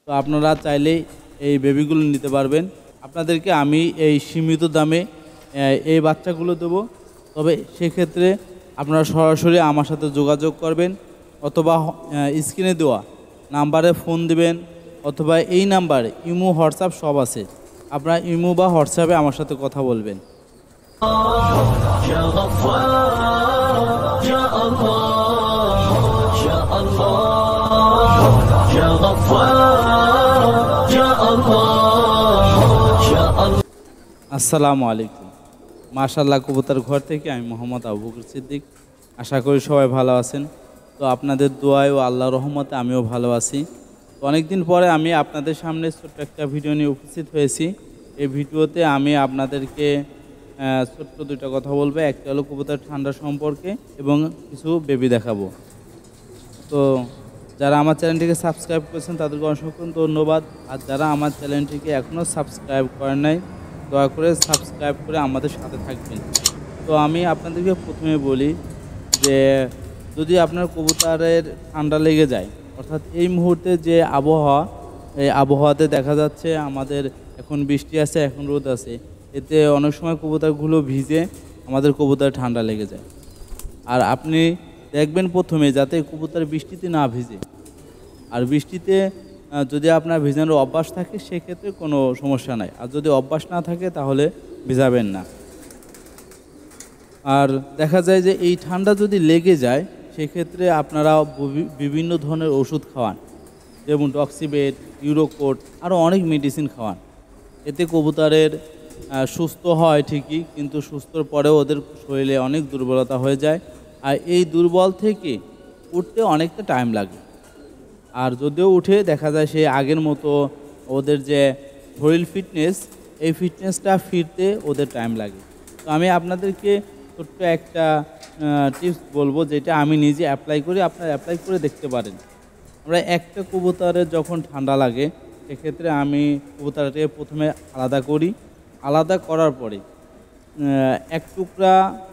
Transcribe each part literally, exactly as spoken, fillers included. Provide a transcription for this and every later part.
তো আপনারা চাইলেই এই বেবিগুলো নিতে পারবেন। আপনাদেরকে আমি এই সীমিত দামে এই বাচ্চাগুলো দেবো। তবে সেক্ষেত্রে আপনারা সরাসরি আমার সাথে যোগাযোগ করবেন অথবা স্ক্রিনে দেওয়া নাম্বারে ফোন দিবেন অথবা এই নাম্বারে ইমো হোয়াটসঅ্যাপ সব আছে, আপনারা ইমো বা হোয়াটসঅ্যাপে আমার সাথে কথা বলবেন। আসসালামু আলাইকুম। মাশাআল্লাহ কবুতর ঘর থেকে আমি মোহাম্মদ আবু বকর সিদ্দিক। আশা করি সবাই ভালো আছেন। তো আপনাদের দোয়ায় ও আল্লাহর রহমতে আমিও ভালো আছি। তো অনেকদিন পরে আমি আপনাদের সামনে ছোট্ট একটা ভিডিও নিয়ে উপস্থিত হয়েছি। এই ভিডিওতে আমি আপনাদেরকে ছোট্ট দুইটা কথা বলবো। একটা হলো কবুতর ঠান্ডা সম্পর্কে এবং কিছু বেবি দেখাবো। তো যারা আমার চ্যানেলটিকে সাবস্ক্রাইব করেছেন তাদেরকে অসংখ্য ধন্যবাদ। আর যারা আমার চ্যানেলটিকে এখনও সাবস্ক্রাইব করেন নাই দয়া করে সাবস্ক্রাইব করে আমাদের সাথে থাকবেন। তো আমি আপনাদেরকে প্রথমে বলি যে যদি আপনার কবুতরের ঠান্ডা লেগে যায়, অর্থাৎ এই মুহূর্তে যে আবহাওয়া, এই আবহাওয়াতে দেখা যাচ্ছে আমাদের এখন বৃষ্টি আছে, এখন রোদ আছে, এতে অনেক সময় কবুতরগুলো ভিজে আমাদের কবুতর ঠান্ডা লেগে যায়। আর আপনি দেখবেন প্রথমে যাতে কবুতর বৃষ্টিতে না ভিজে। আর বৃষ্টিতে যদি আপনার ভিজানোর অভ্যাস থাকে সেক্ষেত্রে কোনো সমস্যা নাই, আর যদি অভ্যাস না থাকে তাহলে ভিজাবেন না। আর দেখা যায় যে এই ঠান্ডা যদি লেগে যায় সেক্ষেত্রে আপনারা বিভিন্ন ধরনের ওষুধ খাওয়ান, যেমন টক্সিবেট, ইউরোকোট, আরও অনেক মেডিসিন খাওয়ান। এতে কবুতরের সুস্থ হয় ঠিকই, কিন্তু সুস্থর পরেও ওদের শরীরে অনেক দুর্বলতা হয়ে যায়। আর এই দুর্বল থেকে উঠতে অনেকটা টাইম লাগে। আর যদিও উঠে দেখা যায় সেই আগের মতো ওদের যে শরীর ফিটনেস, এই ফিটনেসটা ফিরতে ওদের টাইম লাগে। তো আমি আপনাদেরকে ছোট্ট একটা টিপস বলবো, যেটা আমি নিজে অ্যাপ্লাই করি, আপনারা অ্যাপ্লাই করে দেখতে পারেন। আমরা একটা কবুতরের যখন ঠান্ডা লাগে সেক্ষেত্রে আমি কবুতরটাকে প্রথমে আলাদা করি। আলাদা করার পরে এক টুকরা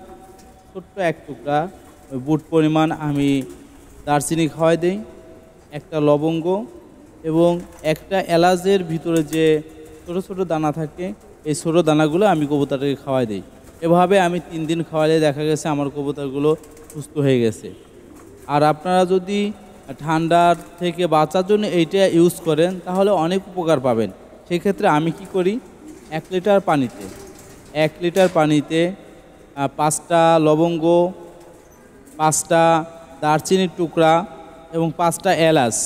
ছোট্ট এক টুকরা বুট পরিমাণ আমি দারচিনি খাওয়াই দিই, একটা লবঙ্গ এবং একটা এলাচের ভিতরে যে ছোটো ছোটো দানা থাকে, এই ছোটো দানাগুলো আমি কবুতরটাকে খাওয়াই দিই। এভাবে আমি তিন দিন খাওয়ালে দেখা গেছে আমার কবুতরগুলো সুস্থ হয়ে গেছে। আর আপনারা যদি ঠান্ডার থেকে বাঁচার জন্য এইটা ইউজ করেন তাহলে অনেক উপকার পাবেন। সেক্ষেত্রে আমি কি করি, এক লিটার পানিতে এক লিটার পানিতে পাঁচটা লবঙ্গ, পাঁচটা দারচিনির টুকরা এবং পাঁচটা এলাচ,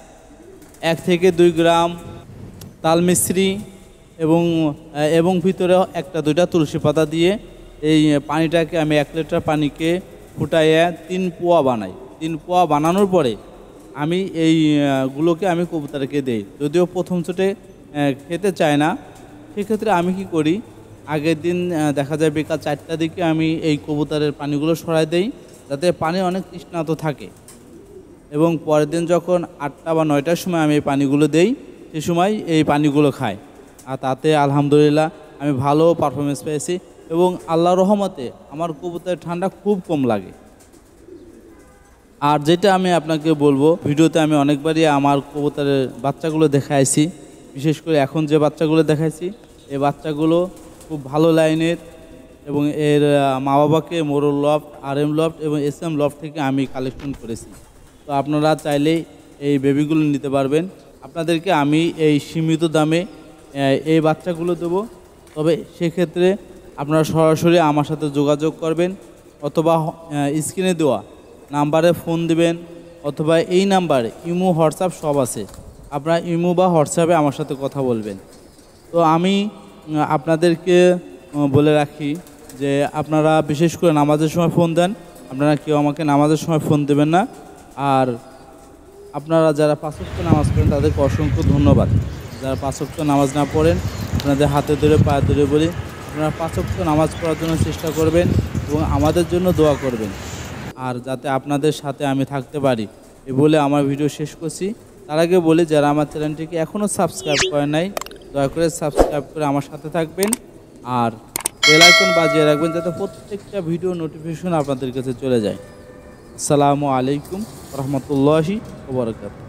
এক থেকে দুই গ্রাম তালমিশ্রি এবং এবং ভিতরে একটা দুইটা তুলসী পাতা দিয়ে এই পানিটাকে আমি এক লিটার পানিকে ফুটাইয়ে তিন পোয়া বানাই। তিন পোয়া বানানোর পরে আমি এইগুলোকে আমি কবুতরকে দেই। যদিও প্রথম চোটে খেতে চায় না, সেক্ষেত্রে আমি কি করি, আগের দিন দেখা যায় বিকাল চারটার দিকে আমি এই কবুতরের পানিগুলো সরাই দেই, যাতে পানি অনেক তৃষ্ণার্ত থাকে। এবং পরের দিন যখন আটটা বা নয়টার সময় আমি এই পানিগুলো দেই, সে সময় এই পানিগুলো খাই। আর তাতে আলহামদুলিল্লাহ আমি ভালো পারফরমেন্স পেয়েছি এবং আল্লাহর রহমতে আমার কবুতরের ঠান্ডা খুব কম লাগে। আর যেটা আমি আপনাকে বলবো, ভিডিওতে আমি অনেকবারই আমার কবুতরের বাচ্চাগুলো দেখাইছি, বিশেষ করে এখন যে বাচ্চাগুলো দেখাইছি এই বাচ্চাগুলো খুব ভালো লাইনের এবং এর মা বাবাকে মোরল লফট, আর এম লফট এবং এস এম লফট থেকে আমি কালেকশন করেছি। তো আপনারা চাইলেই এই বেবিগুলো নিতে পারবেন। আপনাদেরকে আমি এই সীমিত দামে এই বাচ্চাগুলো দেবো। তবে সেক্ষেত্রে আপনারা সরাসরি আমার সাথে যোগাযোগ করবেন অথবা স্ক্রিনে দেওয়া নাম্বারে ফোন দিবেন অথবা এই নাম্বারে ইমো হোয়াটসঅ্যাপ সব আছে, আপনারা ইমো বা হোয়াটসঅ্যাপে আমার সাথে কথা বলবেন। তো আমি আপনাদেরকে বলে রাখি যে আপনারা বিশেষ করে নামাজের সময় ফোন দেন, আপনারা কেউ আমাকে নামাজের সময় ফোন দেবেন না। আর আপনারা যারা পাঁচ ওয়াক্ত নামাজ পড়েন তাদেরকে অসংখ্য ধন্যবাদ। যারা পাঁচ ওয়াক্ত নামাজ না পড়েন আপনাদের হাতে ধরে পায়ে ধরে বলি, আপনারা পাঁচ ওয়াক্ত নামাজ পড়ার জন্য চেষ্টা করবেন এবং আমাদের জন্য দোয়া করবেন। আর যাতে আপনাদের সাথে আমি থাকতে পারি এ বলে আমার ভিডিও শেষ করছি। তার আগে বলি, যারা আমার চ্যানেলটিকে এখনও সাবস্ক্রাইব করেন নাই দয়া করে সাবস্ক্রাইব করে আমার সাথে থাকবেন আর বেল আইকন বাজিয়ে রাখবেন, যাতে প্রত্যেকটা ভিডিও নোটিফিকেশন আপনাদের কাছে চলে যায়। আসসালামু আলাইকুম ওয়া রাহমাতুল্লাহি ওয়া বারাকাতুহু।